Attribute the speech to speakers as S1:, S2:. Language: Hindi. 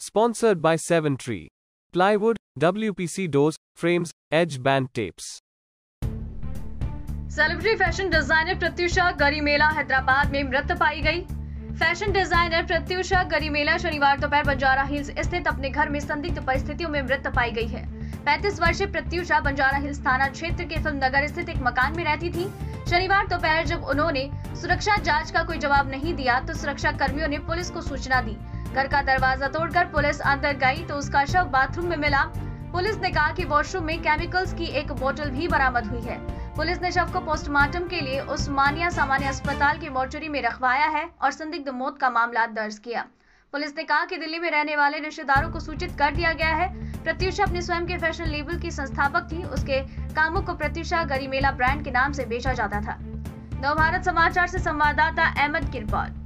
S1: Sponsored by 7Tree. Plywood, WPC doors, frames, edge band tapes.
S2: Celebrity fashion designer Pratyusha Garimella Hyderabad में मृत पाई गई। फैशन डिजाइनर प्रत्युषा गरिमेला शनिवार दोपहर बंजारा हिल्स स्थित अपने घर में संदिग्ध परिस्थितियों में मृत पाई गई है। 35 वर्षीय प्रत्युषा बंजारा हिल्स थाना क्षेत्र के फिल्मनगर स्थित एक मकान में रहती थी। शनिवार दोपहर जब उन्होंने सुरक्षा जांच का कोई जवाब नहीं दिया तो सुरक्षा कर्मियों ने पुलिस को सूचना दी। घर का दरवाजा तोड़कर पुलिस अंदर गई तो उसका शव बाथरूम में मिला। पुलिस ने कहा कि वॉशरूम में केमिकल्स की एक बोतल भी बरामद हुई है। पुलिस ने शव को पोस्टमार्टम के लिए उस्मानिया सामान्य अस्पताल की मोर्चरी में रखवाया है और संदिग्ध मौत का मामला दर्ज किया। पुलिस ने कहा कि दिल्ली में रहने वाले रिश्तेदारों को सूचित कर दिया गया है। प्रत्युषा अपने स्वयं के फैशन लेबल की संस्थापक थी। उसके कामों को प्रत्युषा गरिमेला ब्रांड के नाम से बेचा जाता था। नवभारत समाचार से संवाददाता अहमद की रिपोर्ट।